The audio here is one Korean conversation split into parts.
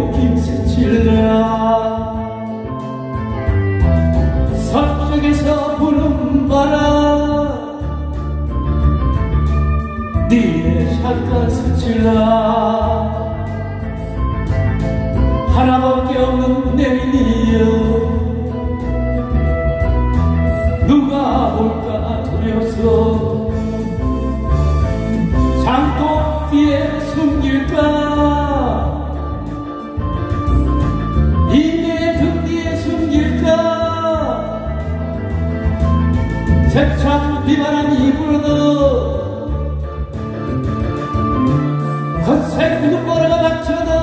목이 스칠라 서쪽에서 부는 바람 니의 샷간 스칠라 하나밖에 없는 내일이여 누가 올까 두려워서 장독 뒤에 숨길까 이내 등 뒤에 숨길까 세찬 비바람 입으로도 거센 눈보라가 닥쳐도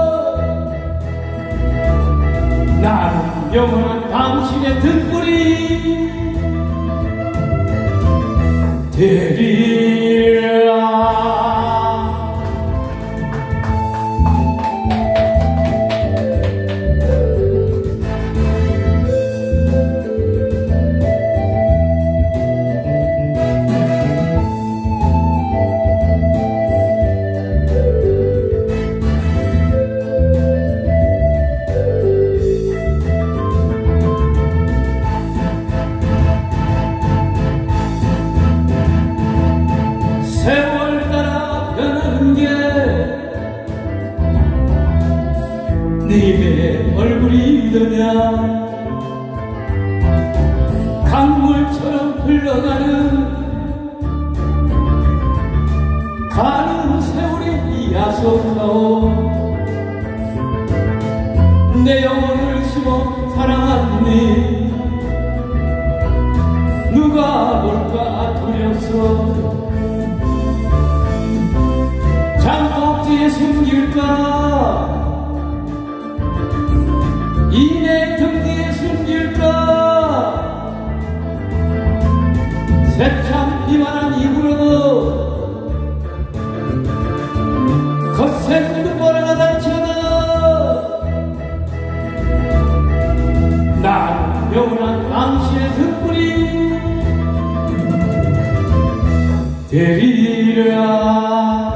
나는 영원한 당신의 등불이 되리라. 세월 따라 변하는 게 님의 얼굴이더냐 강물처럼 흘러가는 가는 세월이 야속하오 내 영혼을 심어 사랑하니 누가 볼까 두려워서 장독지에 숨길까 이내 등 뒤에 숨길까 세찬 비바람 입으로도 거센 눈보라가 닥쳐도 난 영원한 당신의 등불이 되리라.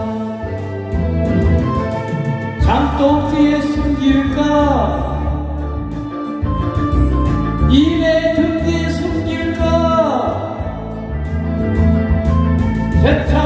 장독 뒤에 숨길까 이내 등 뒤에 숨길까 세찬